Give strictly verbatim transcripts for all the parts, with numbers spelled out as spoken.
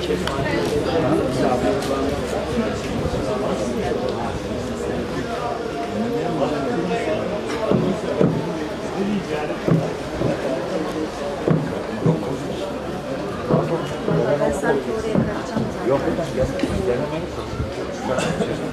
Yok hocam, denemeyi çalışıyorum.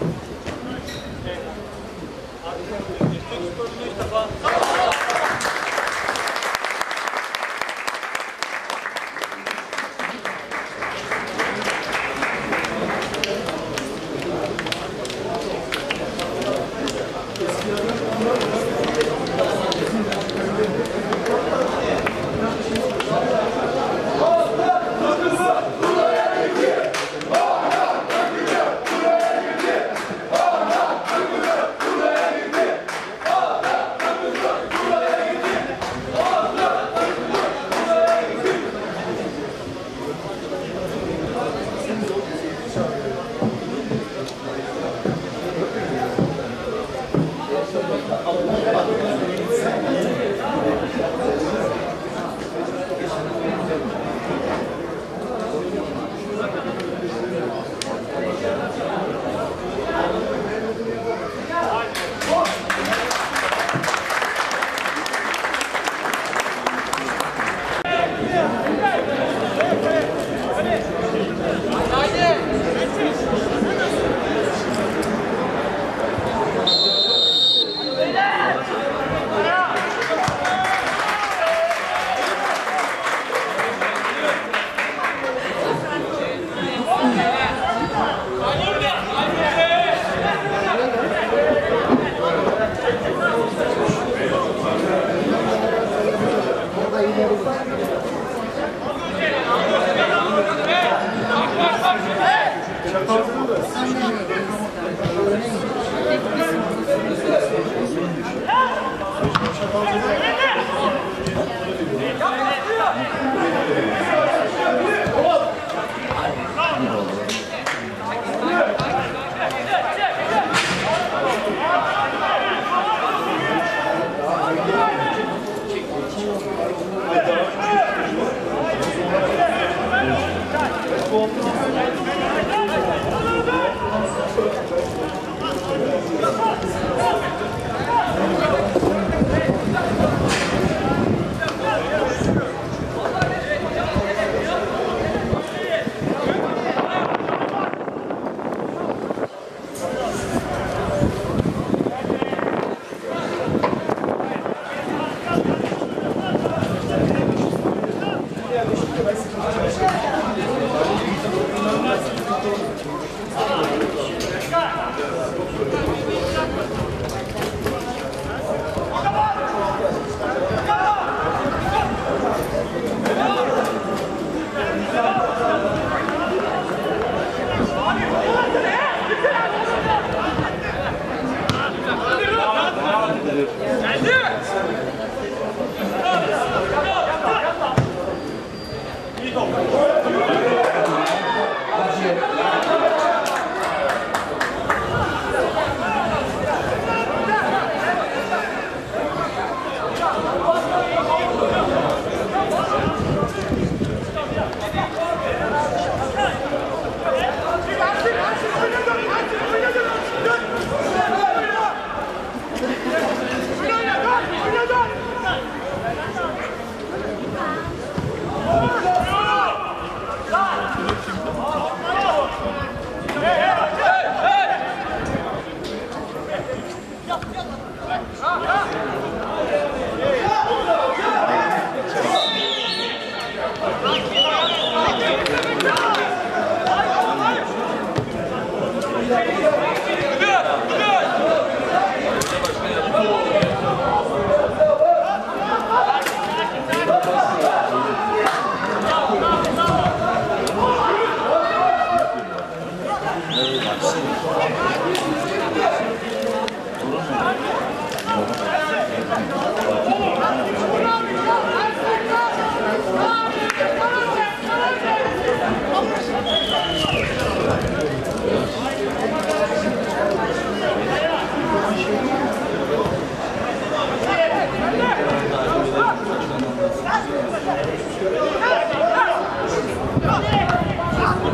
Hadi!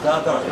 Sağ taraf.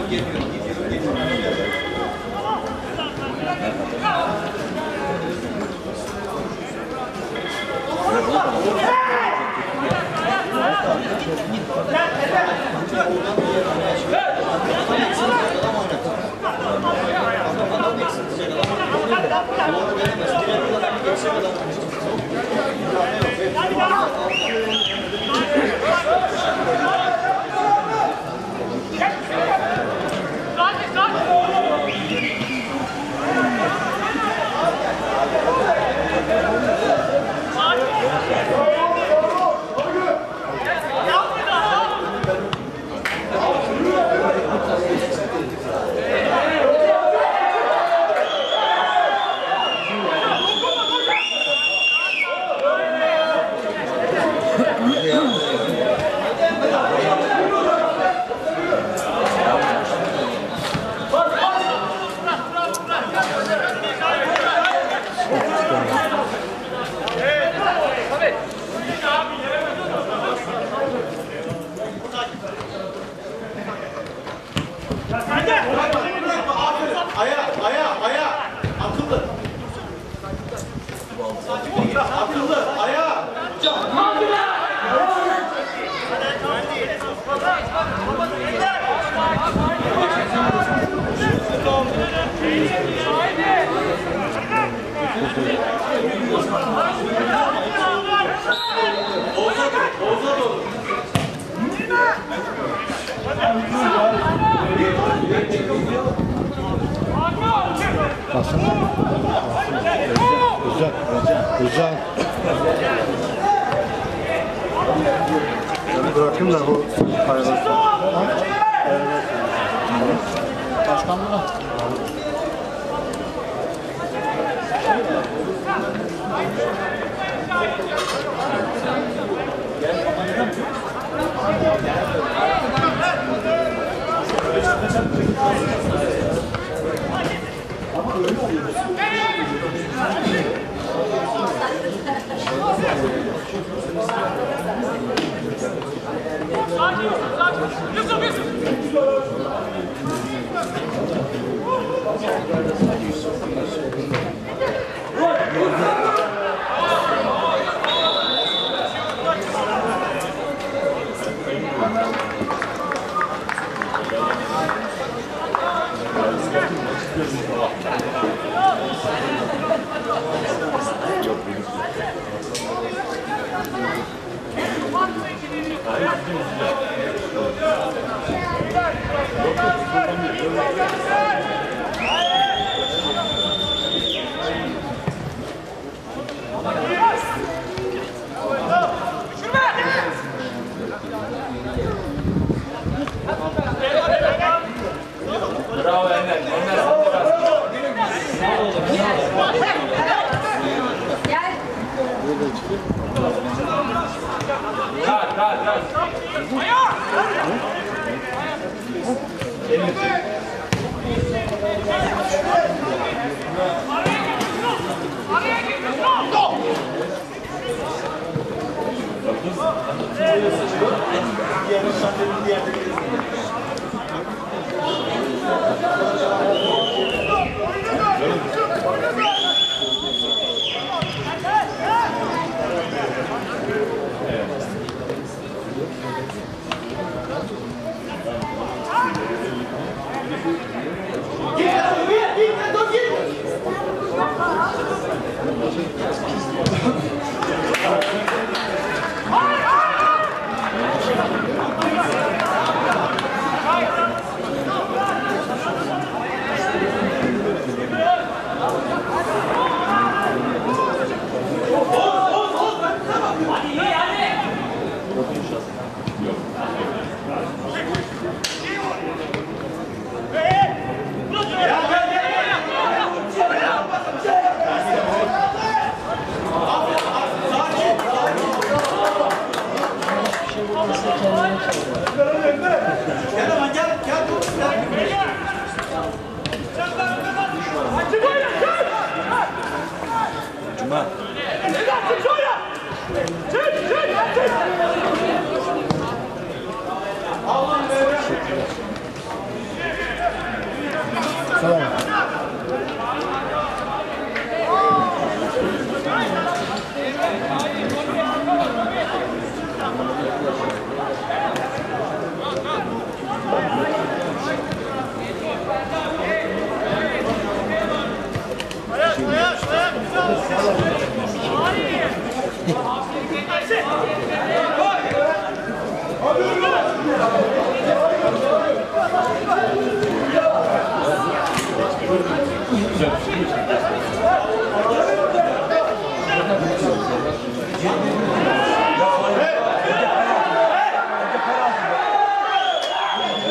Güzel, güzel. Ben bırakayım da bu paylaşsın. Başkanlığa. Ama öyle oluyor. Bravo Ender. Ender. Rahat, rahat, rahat.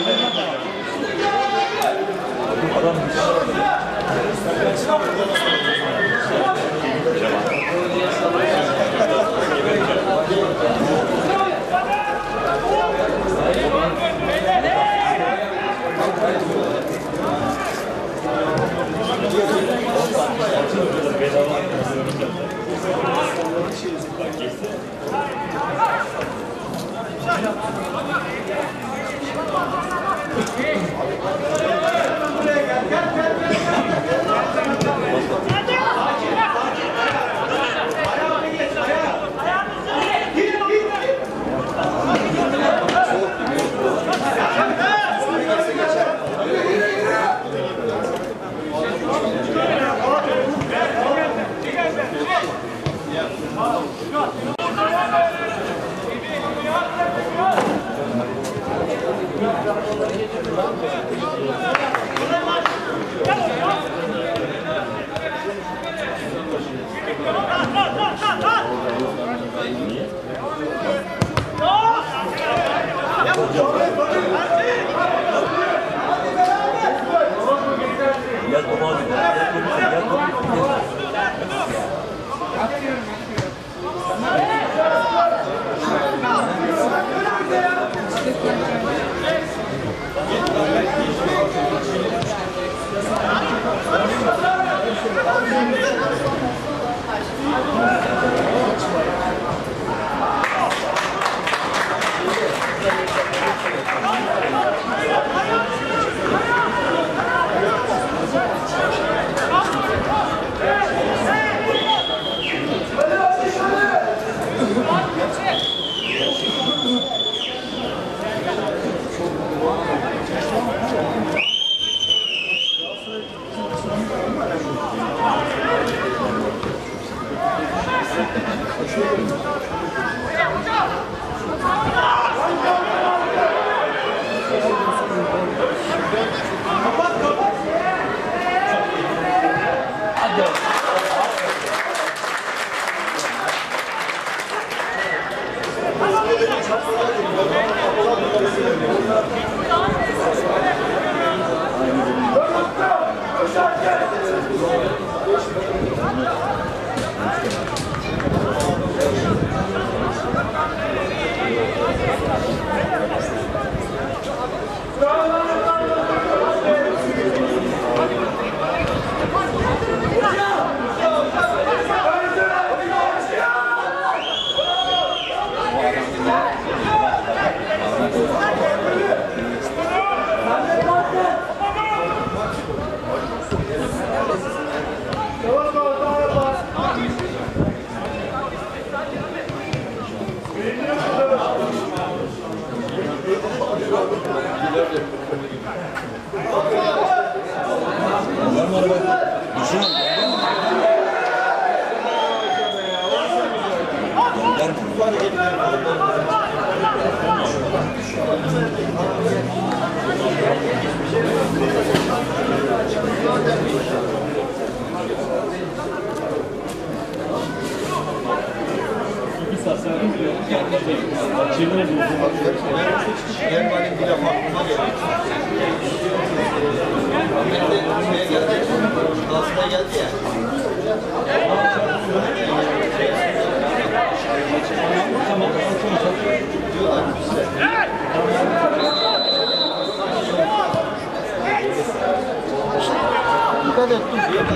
Dikkat et.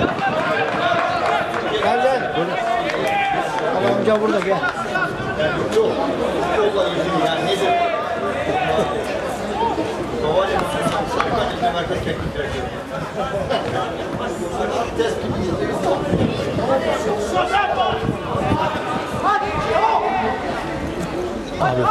Gel gel. Al amca burada gel. Yok. Yolla yüzünü yani nedir? Babaannem sarıkan merkez keklik bırakıyor. Vites Abi.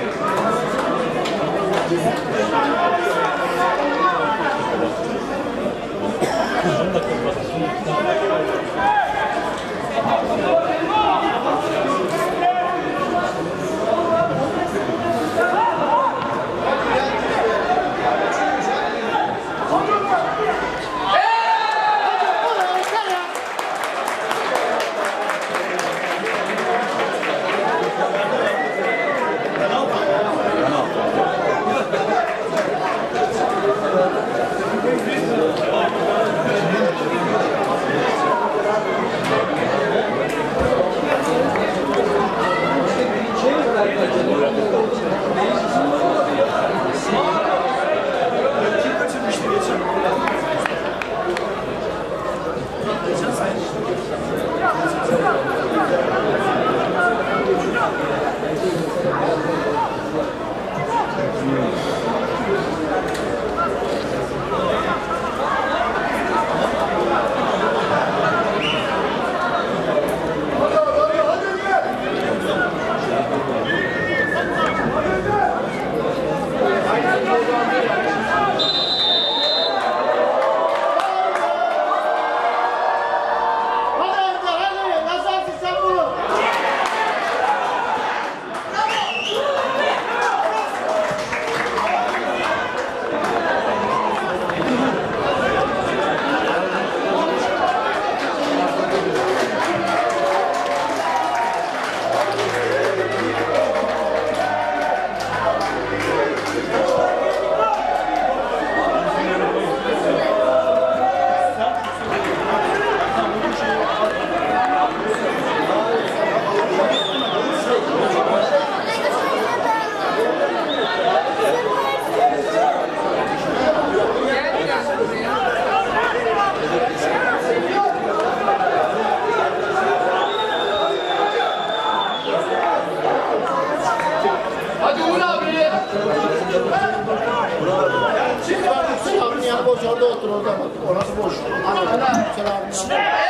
Boş orada otur orada bak. Orası boş. Yüksel abinin yanında.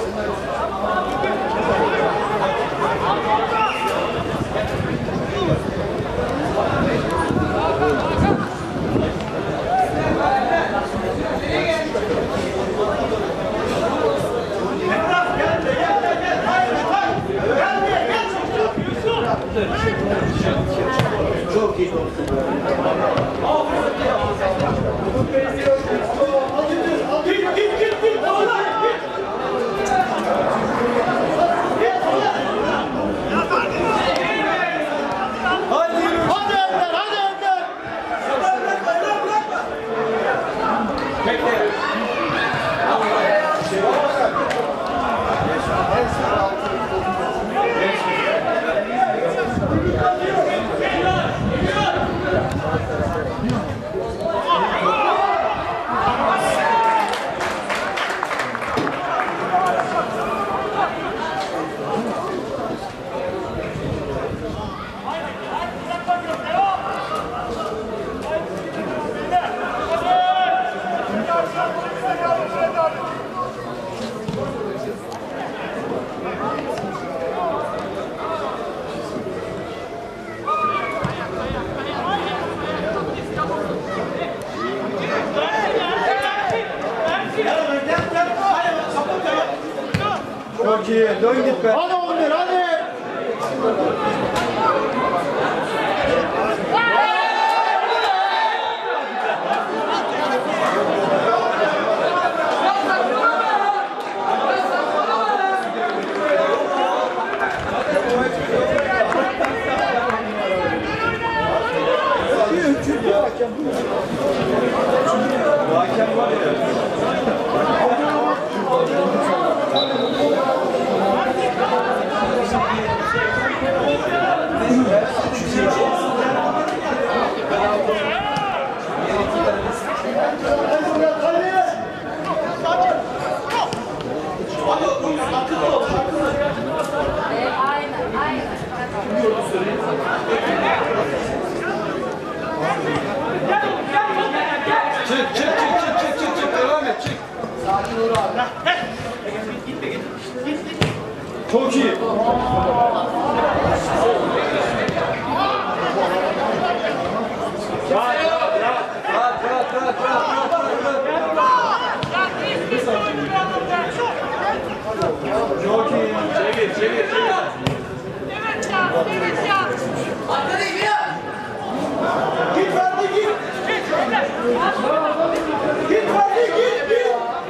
Çok iyi. Çok iyi. Dön git be. Hadi oğlum hadi. Hakem var ya. Aynen, aynen. Çık çık çık çık çık çık çık devam et çık. Çok iyi. Rahat rahat rahat rahat rahat rahat rahat. Çok iyi. Çevir çevir çevir. Evet ya, evet ya. Git hadi git. Git hadi git git.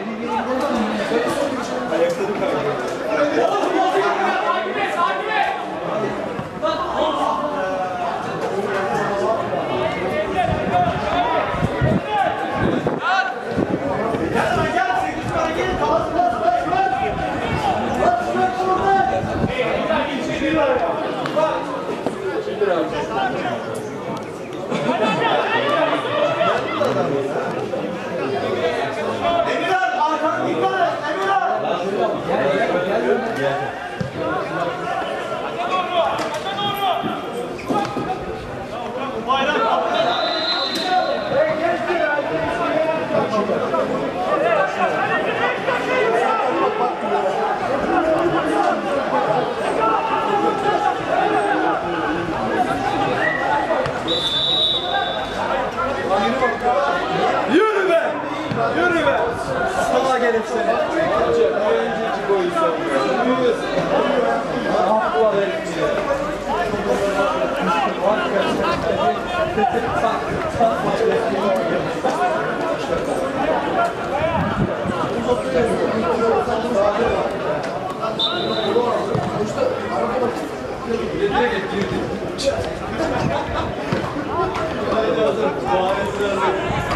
Ayakları kalkıyor. Emirhan arkanı dikkat et. Emirhan. Yürü be! Yürü be! Sağa gelip seni. Önceki boyu savunuyor. Yürü. Haklılar herif ya. Direkt et, girdi. Haydi hazır. Bahanesi hazır.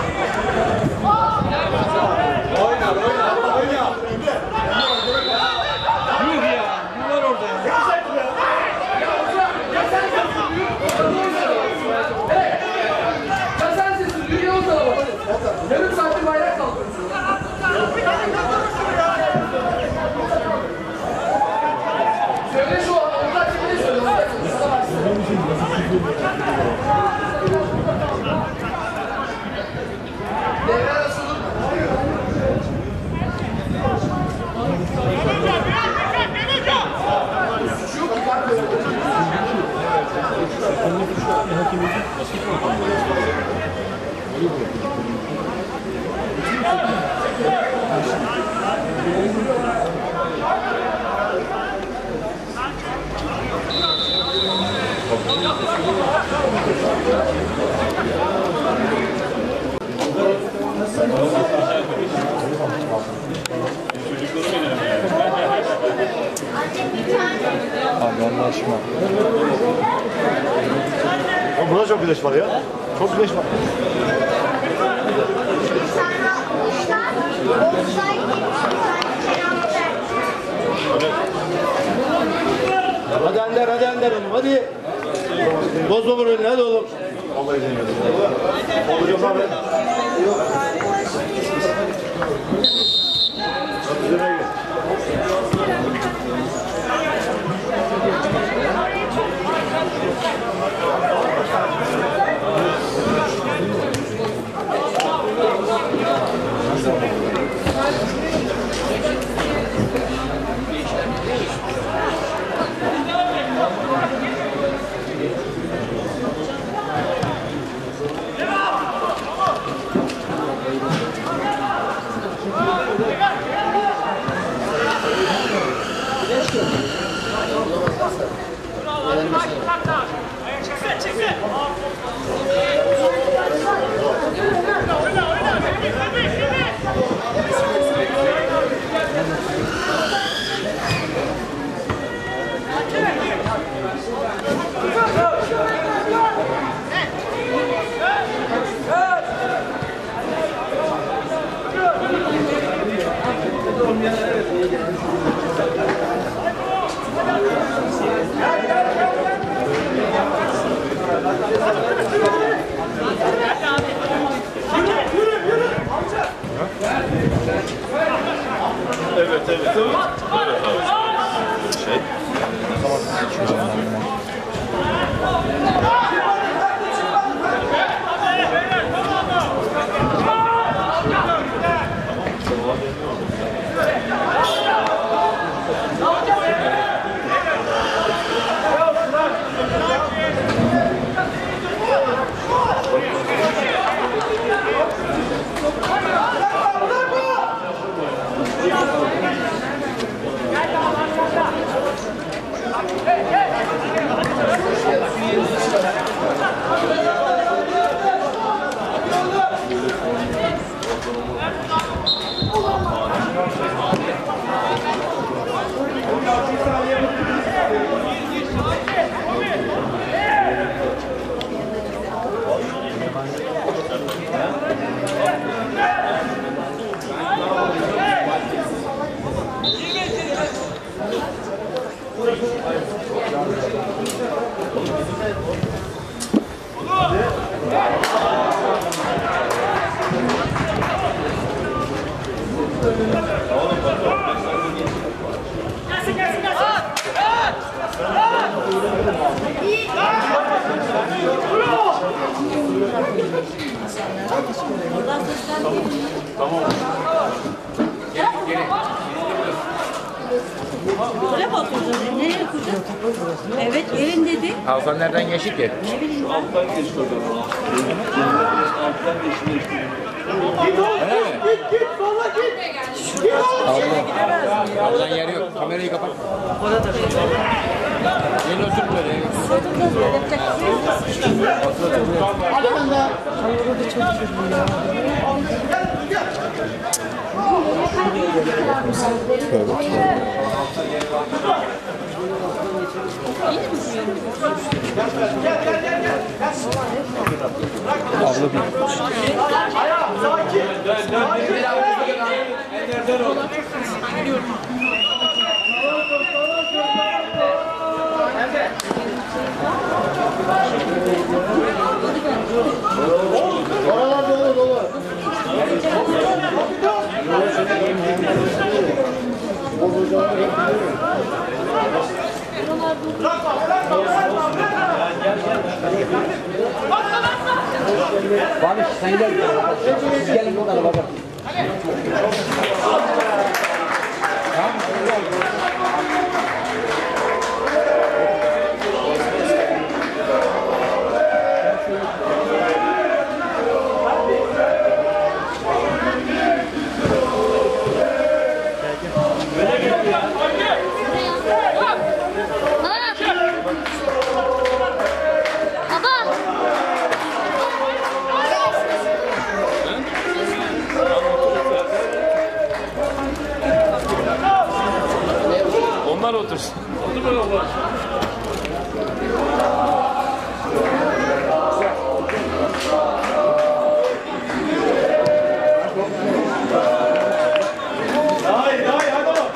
Oyna, oyna, oyna. Yuh ya, bu var orada ya. Sen sesi duyuyor musun? Yarım saattir bayrak kaldırıyorsun. Abi anlaşma. Ama burada çok güneş var ya. Çok güneş var. Hadi Ender, hadi Ender oğlum, hadi. Bozma moralini, hadi oğlum. Vallahi demiyorum. Olacak abi. Evet, evet. Şey. Buraya mı oturdun? Nereye oturdun? Evet, evin dedi. Hasan nereden geçti ki? Şu alttan geç oradan. Alttan geç. Öyle mi? Git git valla git. Git oğlum. Ablan yeri yok. Kamerayı kapat. Gelin otur böyle. Hadi ben de. Oralar dolu dolu. Barış sen gel. Siz gelin buradan baba. Onlar otursun. Otur bakalım. Hayır hayır hadi oğlum.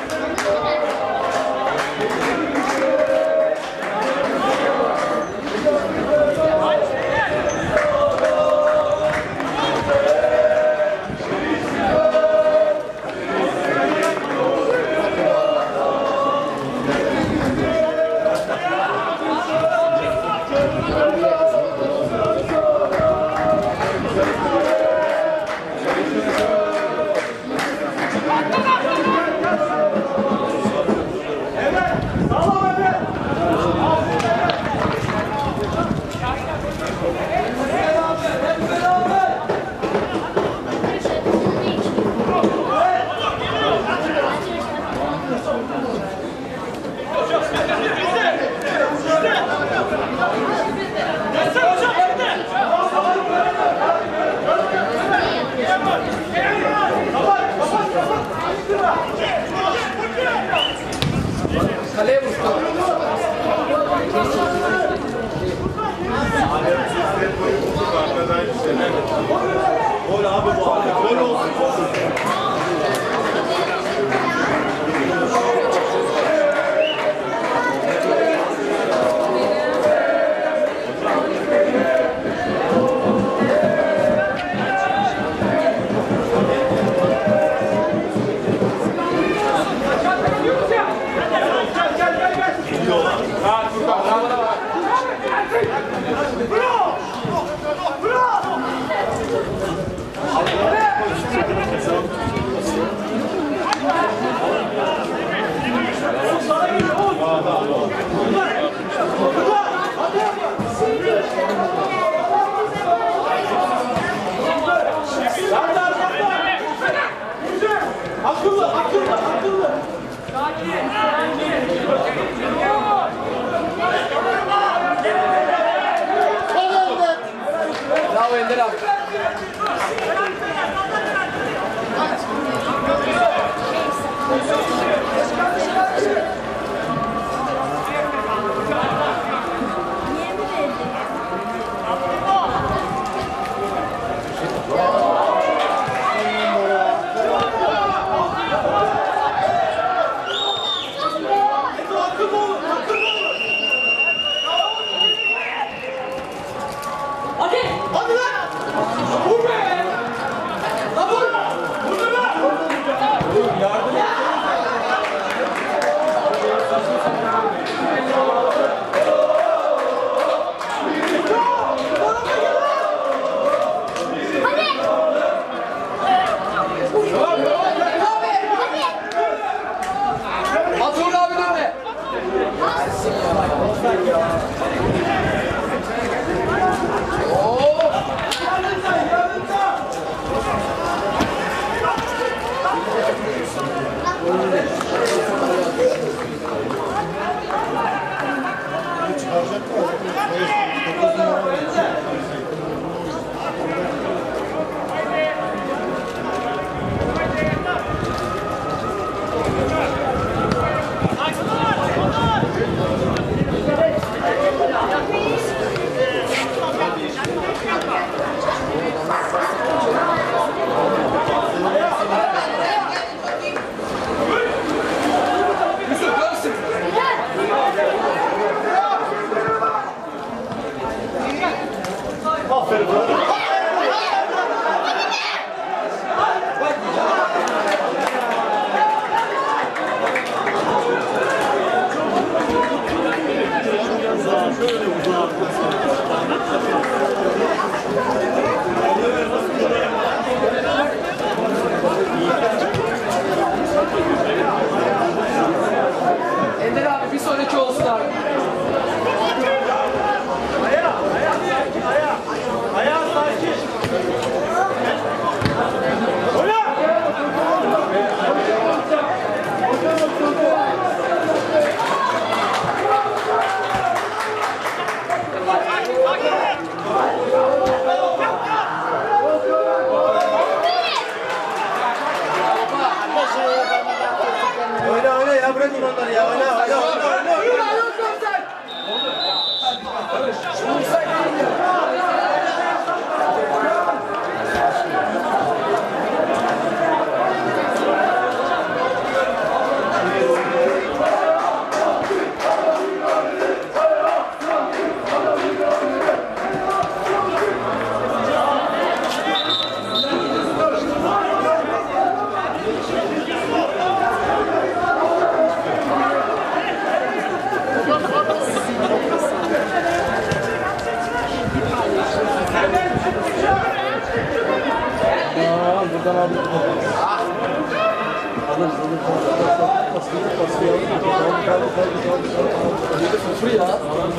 ya bırakın onları ya. Oyna oyna oyna oyna. Buradan abi. Alırız alırız. Baskıyı baskıyı alırız. Kaldı kaldı kaldı kaldı. Yedi sıfır ya.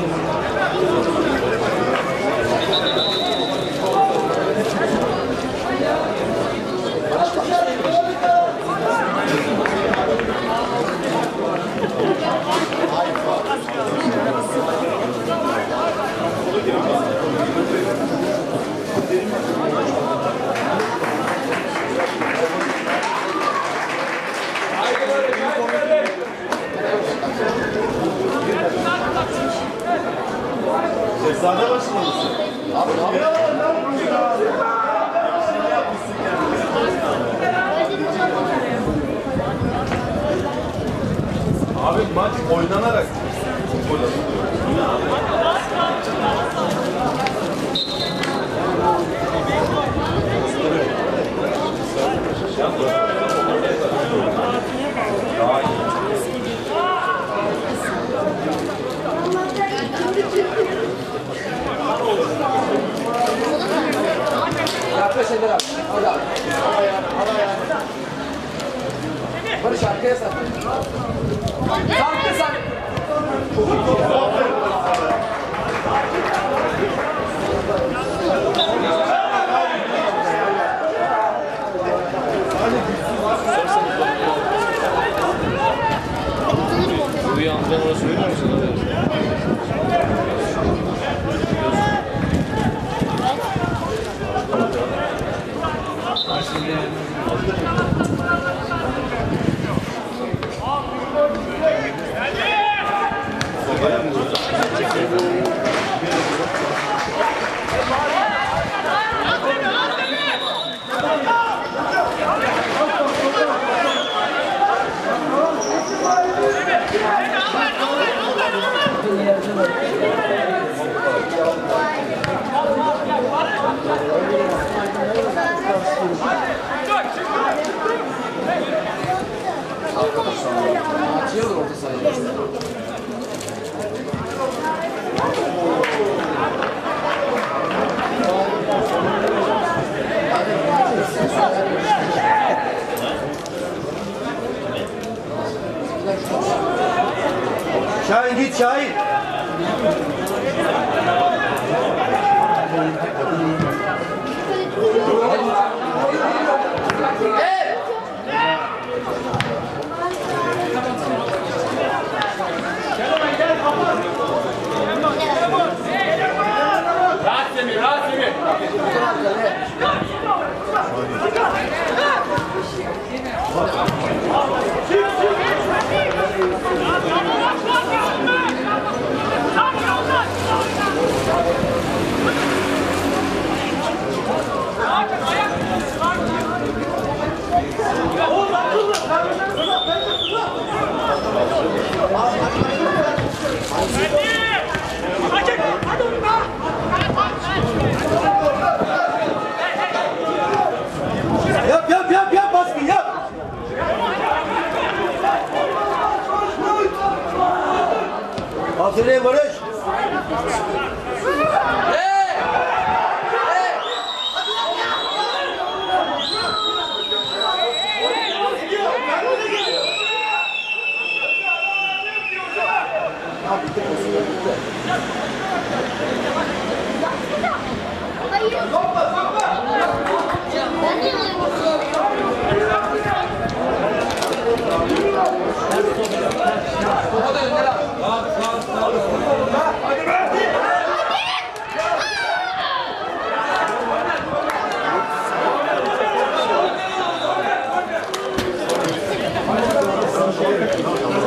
Sade başında mısın? Abi ne yapıyorsun? Abi maç oynanarak. Yaklaş Ender abi. Hadi abi. Barış arkaya sar. Sarkı sar. Bu yandan orası görüyor musun? Açıyorlar orta sahayı. Şahin git Şahin. Rahat Semih, rahat Semih. Yap yap yap yap baskı yap. Aferin Barış. Hadi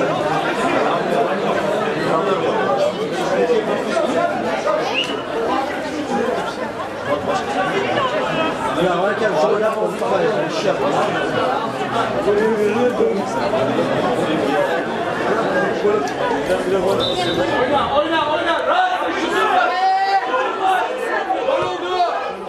Oyna, oyna, oyna. Rahat. Şutun var. Gol oldu.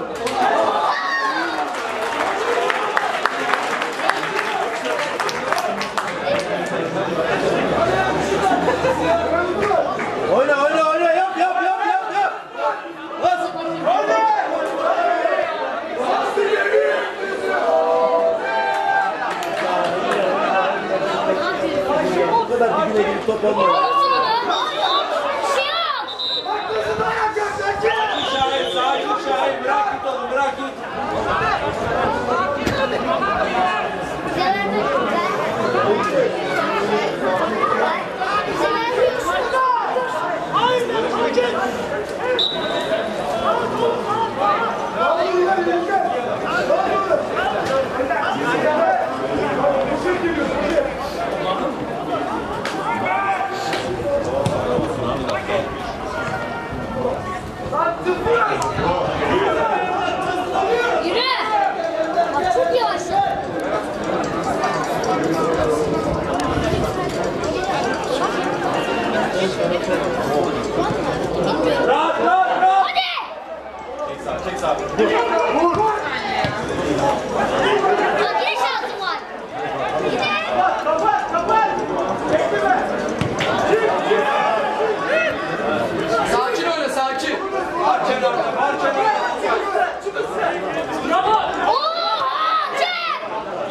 Oyna oyna oyna yap yap yap yap yap. Bas. Bu kadar dibine girip top olmuyor. Şahin, sakin Şahin. Bırak git oğlum, bırak git. Yürü. Bak çok yavaş. Rahat, rahat, rahat. Hadi. Çek sağ, çek sağ. Bak yine şansın var. Sakin oyna, sakin. Var kenarda, var kenarda. Bravo. Oha! Çek!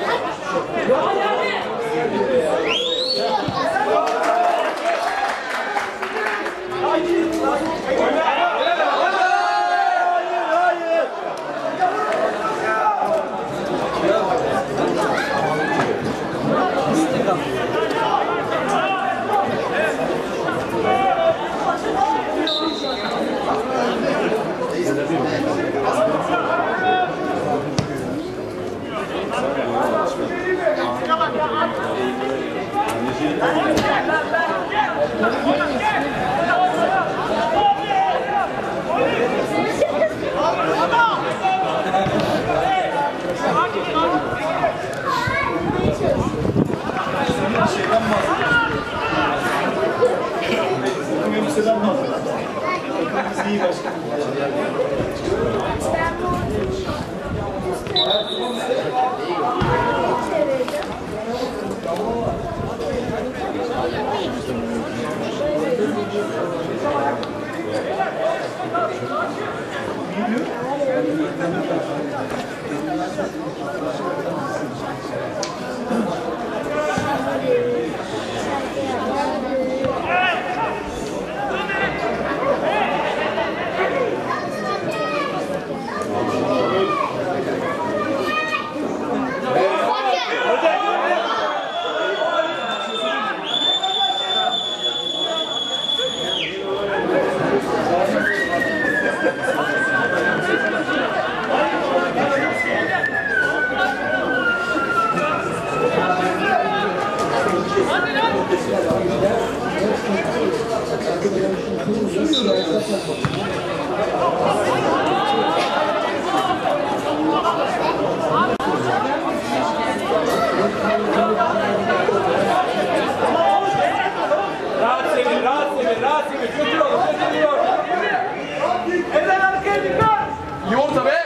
Rahat Semih, rahat Semih, rahat Semih. Götür oğlum, götürüyor. Eller arkaya dikkat. İyi orta be.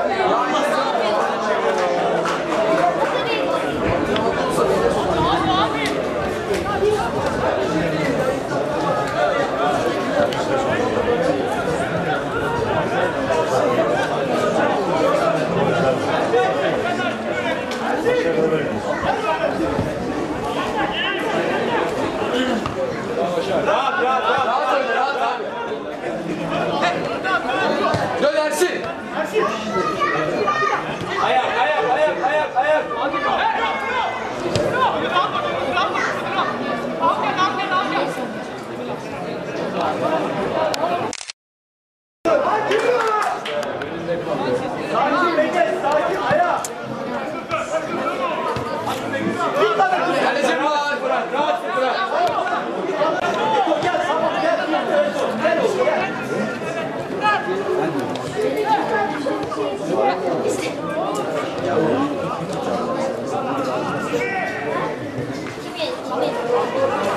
Rahat, rahat, rahat. Rahat oyna, rahat abi. Dön Ersin. Ayak, ayak, ayak, ayak, ayak.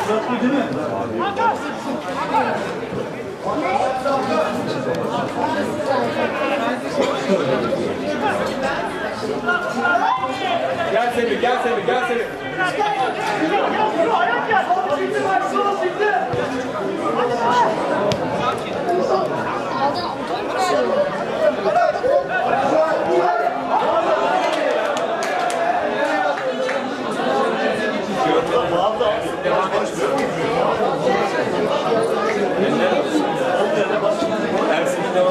Fıratlı değil mi? Gel Semih, gel Semih, gel Semih. Ersin'in devam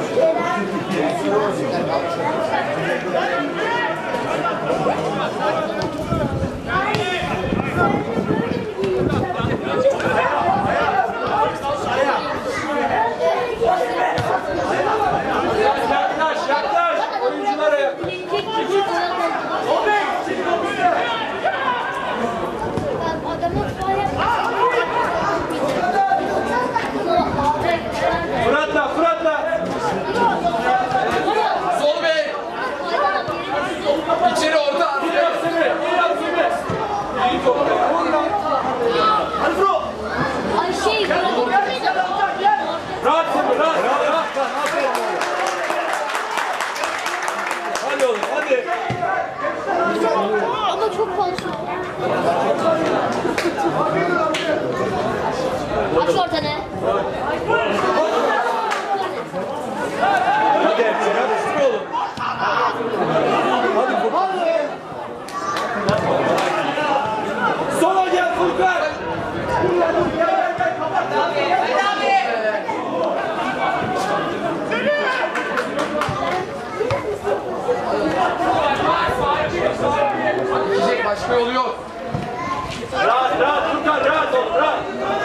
Yaklaş, yaklaş. Oyunculara yaklaş. Fırat'la, Fırat'la. Sol bey. İçeri orta. İyi yap Semih, iyi yap Semih. İyi top. Hadi bro. Ay şey, Rahat Semih, rahat, rahat, rahat. Hadi oğlum, hadi. ama çok fazla. Aç ortana. Hadi Ersin, hadi şunu oğlum. Hadi Furkan. Sola gel Furkan. Gidecek başka yolu yok. Rahat, rahat Furkan, rahat ol, rahat.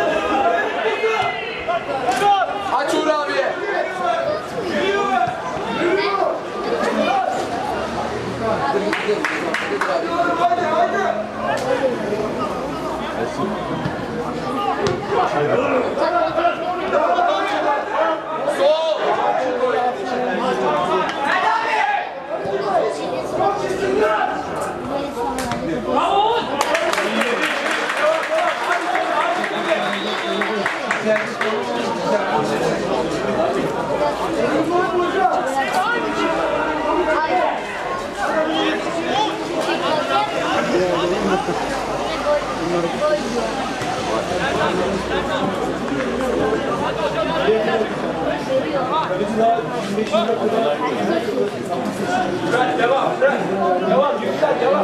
Aç Uğur abiye. Sol. Fırat devam, Fırat. Devam, yüksel, devam.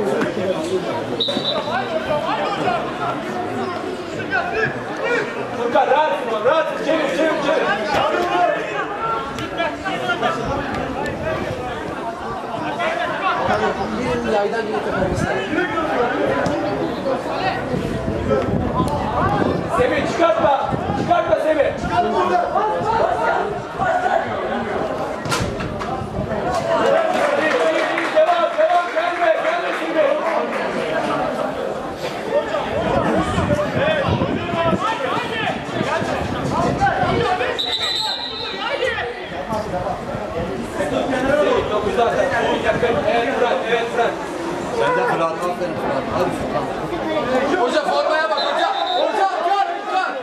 Furkan rahat, rahat. Çevir, çevir, çevir. Birinin yaydan yine kapaması lazım. Semih çıkartma. Çıkartma Semih. Devam, devam. Gelme, gelme Semih. Dokuz zaten. Yakın. Evet Fırat, evet Fırat. Sen de Fırat, aferin Fırat. Hadi Fırat. Hoca formaya bak hoca. Hoca gör, gör.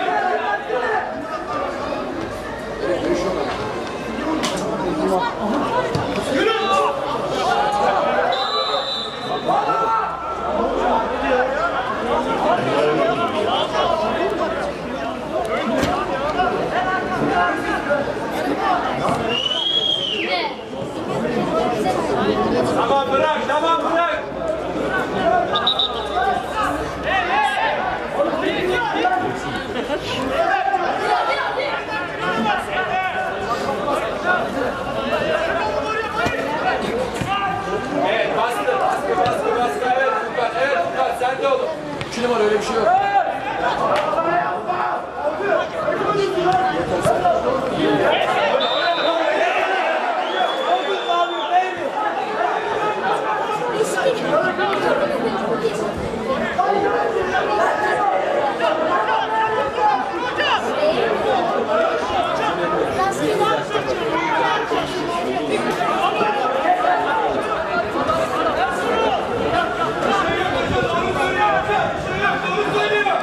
Tamam bırak, tamam bırak. Evet, baskı, baskı, baskı, baskı. Evet Furkan, evet Furkan, sen de oğlum. İki numara öyle bir şey yok. Doğru söylüyor.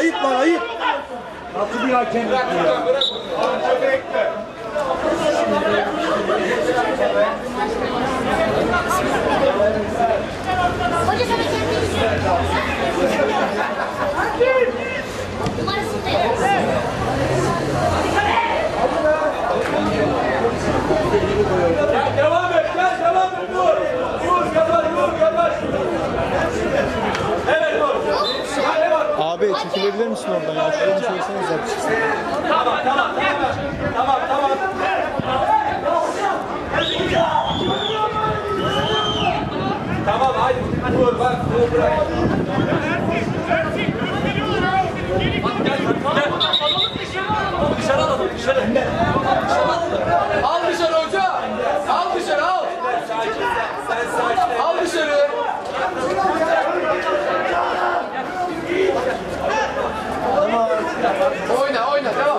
ayıp lan ayıp. Nasıl bir hakem? Bırak bırak bırak. Önce bekle. Hoca sana kendi numarasını da yaz. Gel devam et gel devam et dur. Dur yavaş dur yavaş. Evet dur. Hadi bak. Abi çekilebilir misin oradan ya? Şunu söyleseniz yapacağız. Tamam tamam tamam. Tamam tamam. Tamam hadi dur bak dur bırak. Bak gel gel. Dışarı alalım dışarı. Dışarı alalım. Al dışarı hoca. Al dışarı al. Sakin sen, sen sakin. Al dışarı. Oyna oyna devam.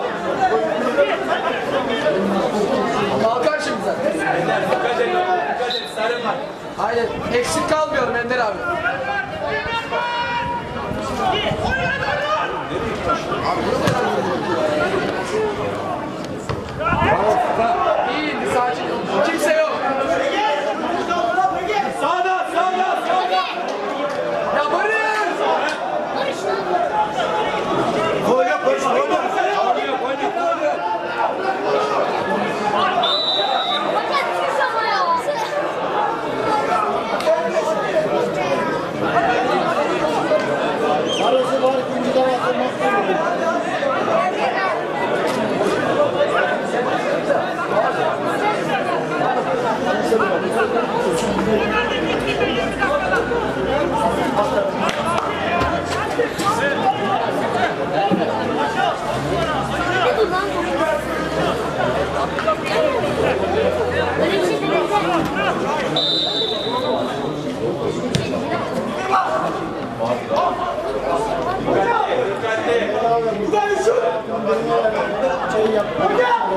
Kalkar şimdi zaten. Dikkat edin dikkat edin sarın var. Aynen. Eksik kalmıyorum Ender abi. İyi indi sakin. Kimse yok. Sağda sağda sağda. Ya Barış. Barış lan. Gol yap Barış, gol yap. Hoca düş ama ya. Arası var, ikinci de var. Ne dur lan? Böyle bir şey deneyeceğim. Şey yapma.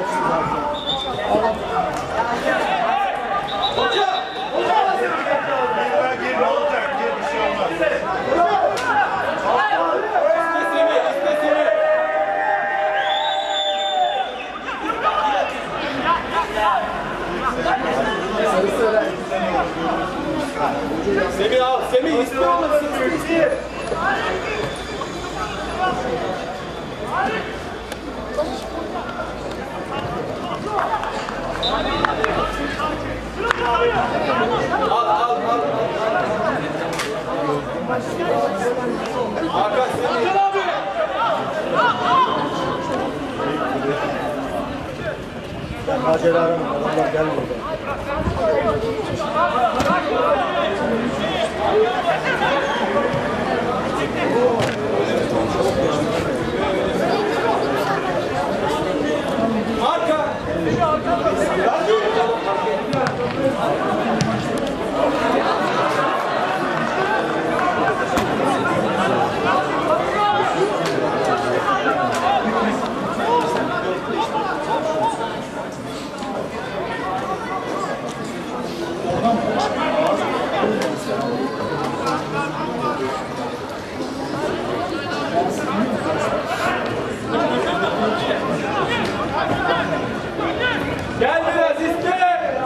Semih al Semih istiyor musun? Al al al. Hakan Semih. Hakan abi. Acele arama. Allah gel burada. Arka. Gel biraz iste.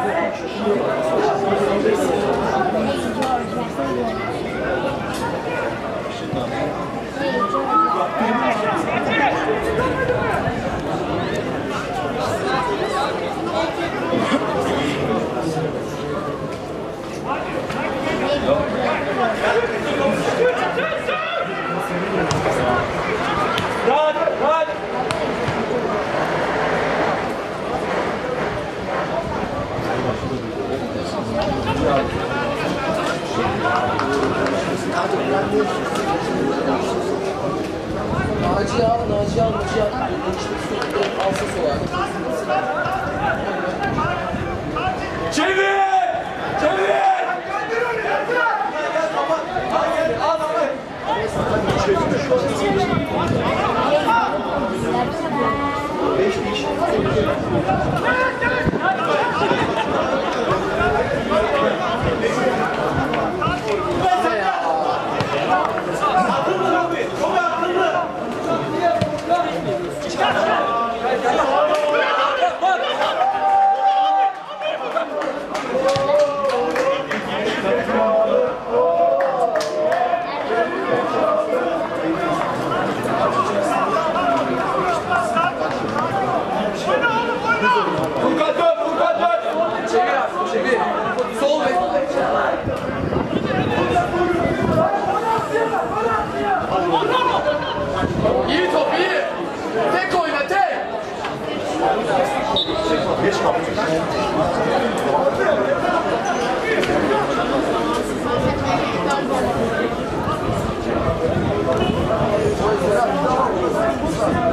Rahat, rahat. Naciye al, Naciye al, Naciye al. İşte sürekli alsa sola. Çevir! Çevir!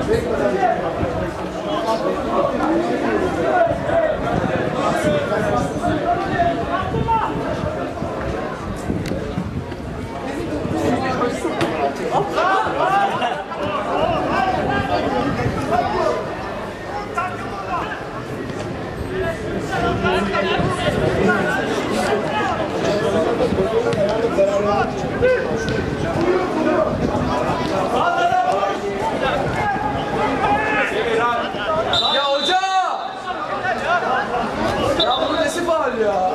Ya hoca! Ya bunun nesi faul ya?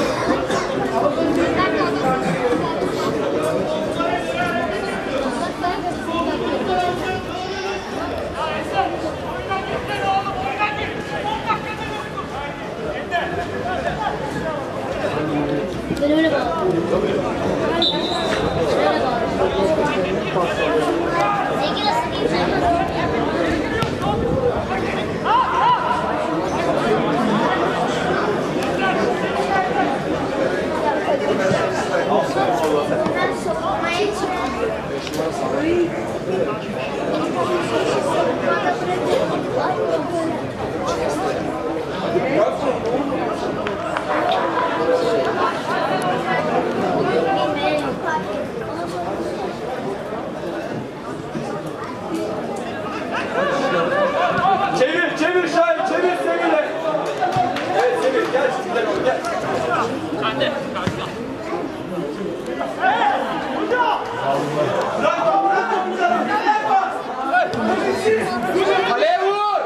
Ben öyle bağlıyorum. Şöyle bağlıyorum. Zengin nasıl diyeyim sen? Çevir, çevir Şahin, çevir Sevil'e. Evet Sevil, gel sizden ol, gel. Kaleye vur!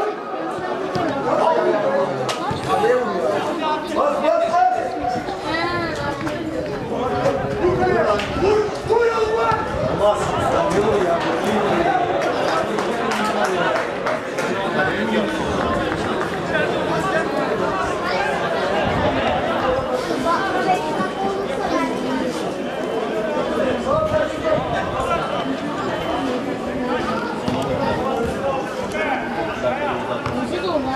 Bas bas bas. Olmaz. Ne bu ya? Yüzü de olmaz.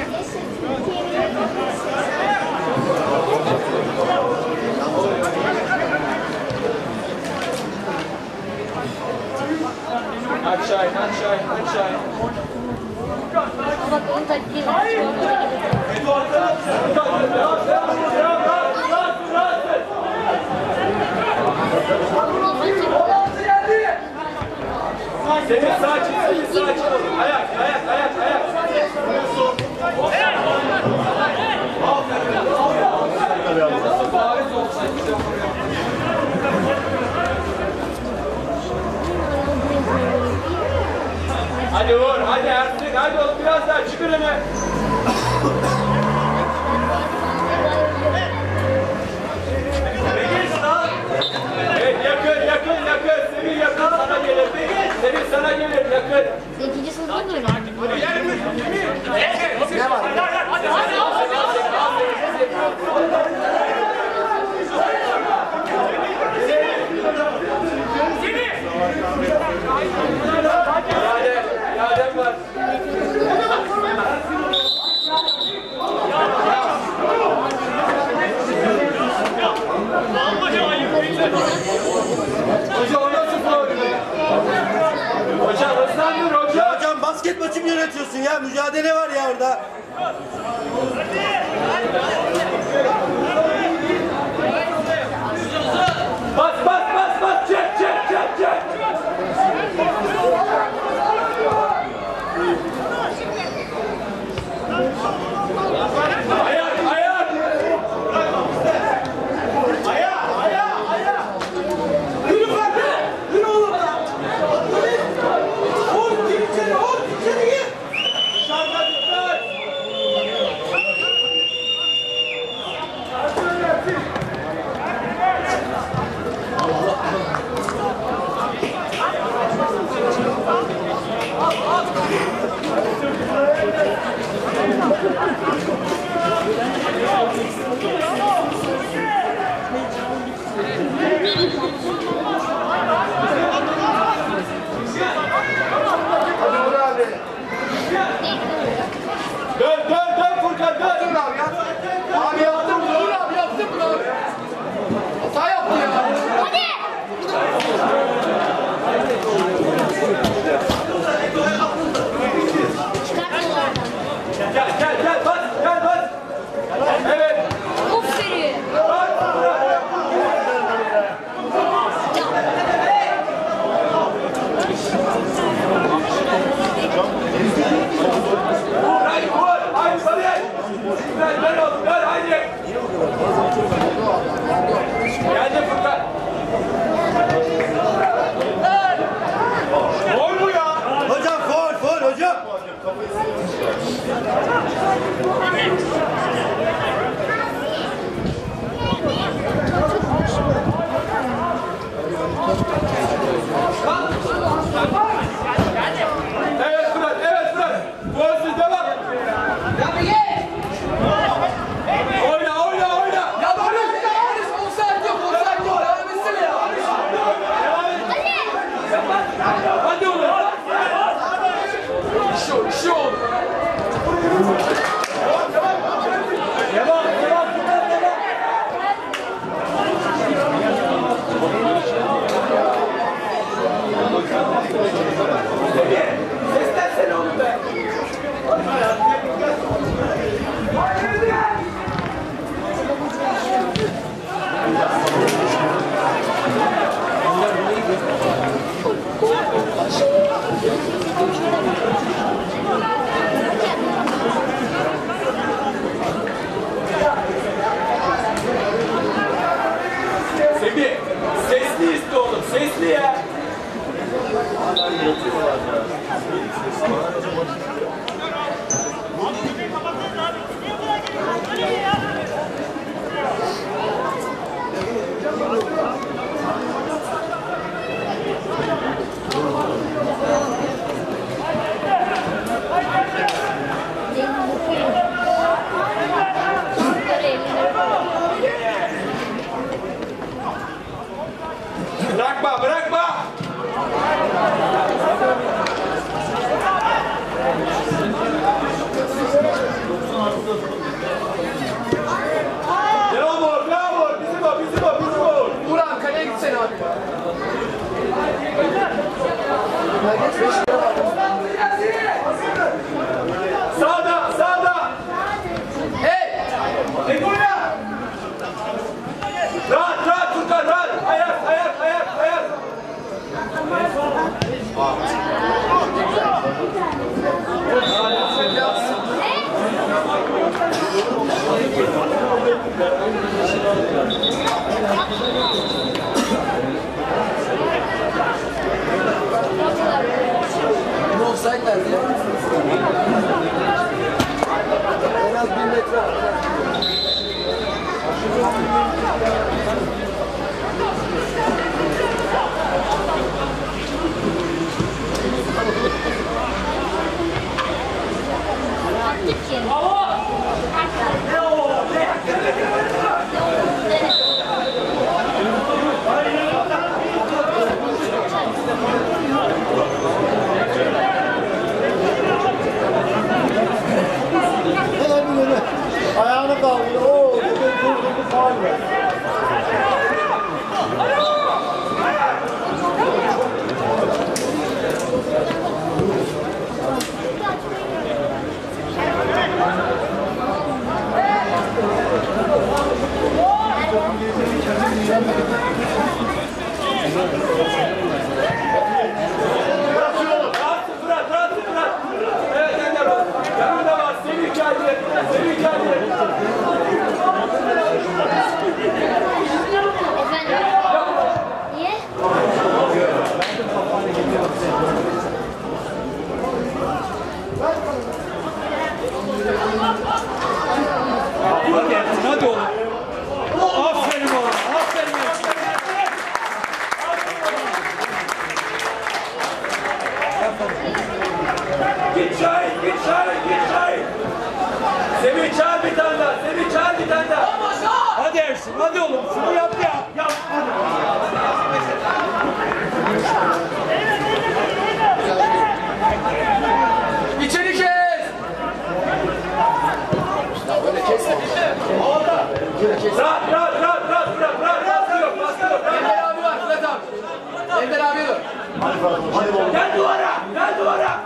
Aç Şahin, aç Şahin, aç Şahin. Bak onun taktiği var. Çikolata gibi. Devam, devam, devam, devam, rahat, rahat. Semih sakin, Semih sakin ol. Ayak, ayak, ayak, ayak. Bariz olsa güzel vuruyor. Hadi vur, hadi Ersin, hadi oğlum biraz daha çıkın öne. Evet, yakın, yakın, yakın. Semih yakın sana gelir. Semih sana gelir, yakın. İkinci sınıfta mı öyle? Ne var? İade, iadem var. Hoca o nasıl faul? Hoca hızlandır hoca. Ya hocam basket maçı mı yönetiyorsun ya? Mücadele var ya orada. Bas bas bas bas çek çek çek çek. Ayak ayak. Ayak ayak ayak. Yürü Fatih. Yürü oğlum. Vur gir içeri vur içeri gir. Dışarıda dikkat. Evet Fırat, evet Fırat. Golsüz devam. Oyna, oyna, oyna. Ya Barış, Barış, offside yok, offside yok. Devam etsene ya. Hadi oğlum. İşi o, işi o. Devam, devam, devam, devam. Seslensene oğlum be. Semih, sesli iste oğlum, sesli ya. Bırakma, bırakma. Bravo, bravo. Bizim o, bizim o, bizim o. Burak kaleye gitsene abi. Sağda, sağda. Hey! Egoya. Rahat, rahat Furkan, rahat. Ayak, ayak, ayak, ayak. Ne offside nerede ya? En az bir metre var. Attık ki. Hemen böyle ayağını kaldırıyor. Oo, bu bir durdurdu faul ver. Rahatsın Fırat, rahatsın Fırat. Evet Ender oğlum. Yanında var. Semih geldi. Semih geldi. Efendim? Niye? Hadi oğlum. Aferin oğlum. Aferin. Git Şahin, git Şahin, git Şahin. Semih çağır bir tane daha. Semih çağır bir tane daha. Hadi Ersin. Hadi oğlum. Şunu yap ya. Yap. İçeri kes! Ya böyle kesme. Böyle kes. Rahat, rahat, rahat, rahat, rahat, rahat, baskı yok, baskı yok. Ender abi var, Fırat abi. Ender abiye dur. Gel duvara, gel duvara.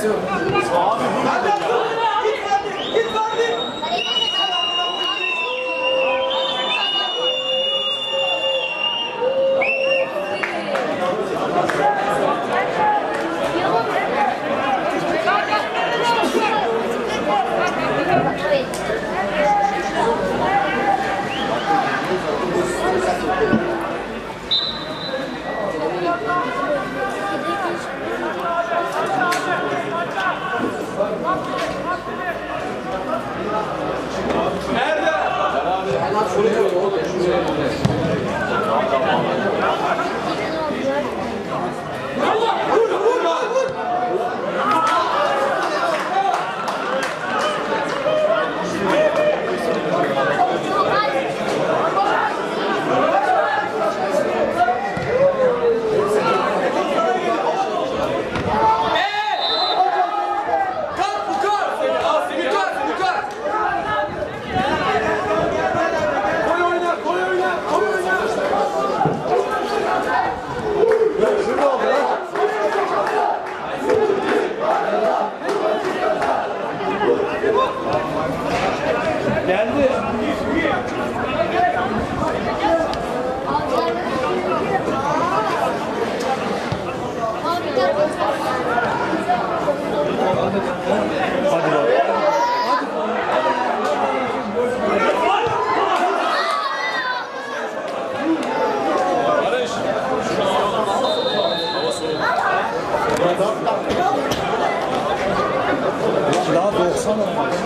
Daha doksan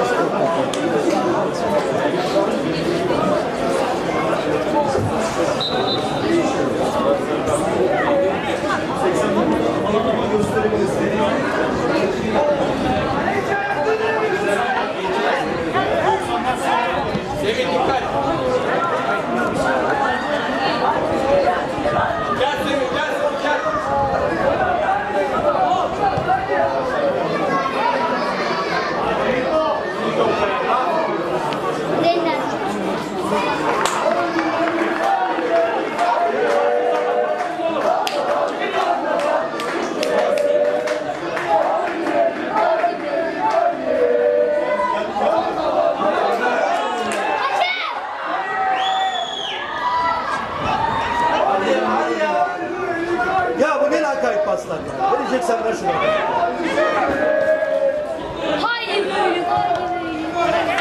Semih dikkat. Gel Semih gel gel. Ya bu ne lakayt paslar ya? Vereceksen ver şunu. Haydi böyle, haydi böyle.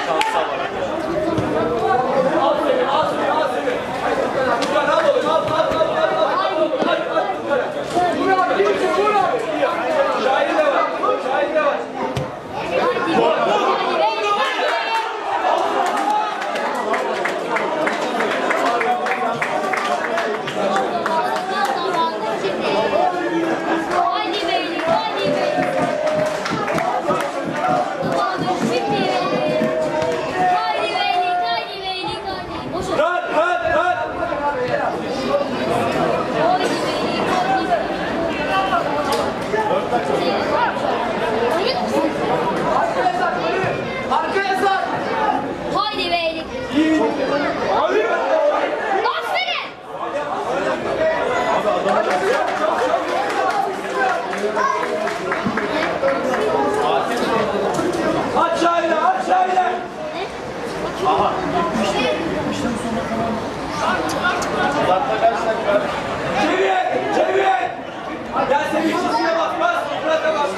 Al Semih al Semih al Semih. Yukarı al oğlum al al al al. Hadi hadi yukarı. Vur abi vur abi. Şahin de var. Şahin de var. Haydi böyle. Haydi beylik, haydi beylik. Tamam, şimdi beylik. Haydi beylik, haydi beylik, haydi. Boş ver. Rahat rahat rahat. Haydi beylik, haydi beylik. Arkaya sar. Haydi beylik. Aferin. Aç Şahin'e aç Şahin'e. Çevir çevir. Gel Semih çizgiye bak bas. Fırat'a bak.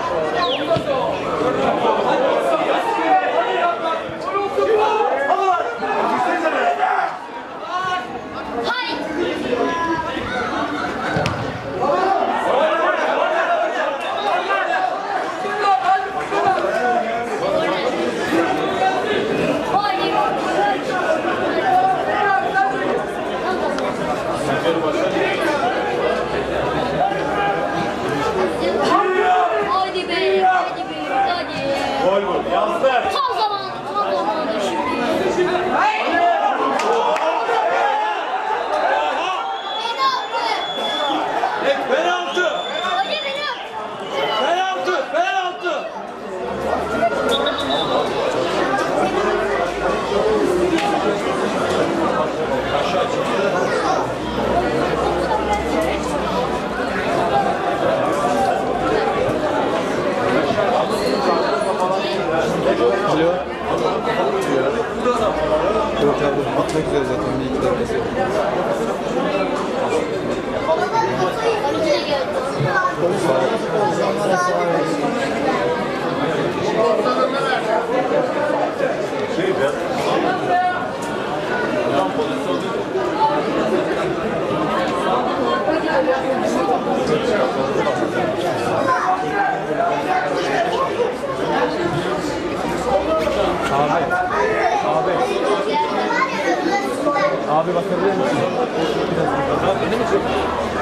Haydi beylik, haydi beylik, haydi. gol gol. Yazdı. Tam zamanı, tam zamanı şimdi. Penaltı. Hadi benim. Penaltı. Penaltı. çok güzel zaten bir iki dakikası. Abi bakabilir misin? Beni mi çekiyorsun?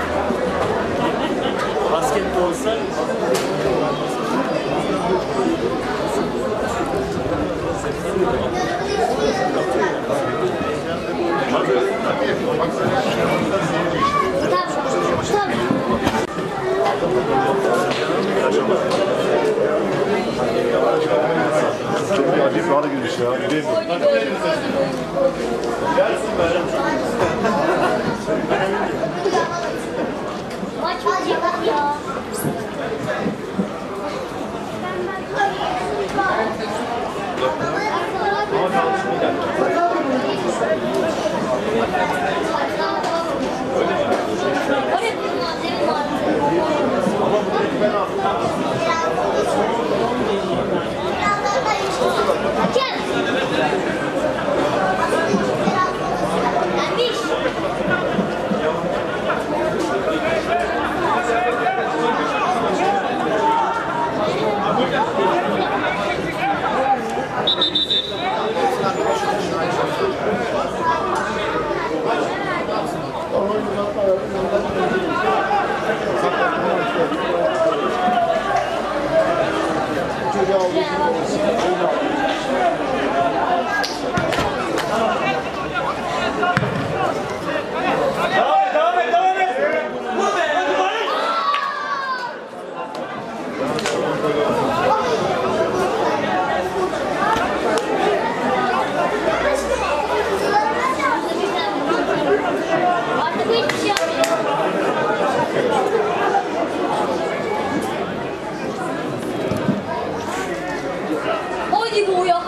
Basketbol olsa Çok bir acayip hale girmiş ya. Yürüyemiyorum. Maç olacak ya. Artık hiçbir şey yapmıyor. Haydi bu ya.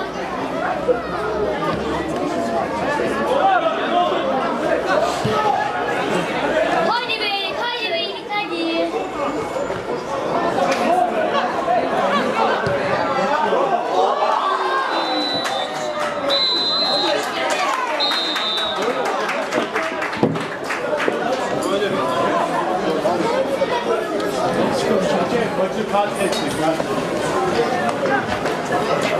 Haydi beylik, haydi beylik, haydi. Maçı katlettik.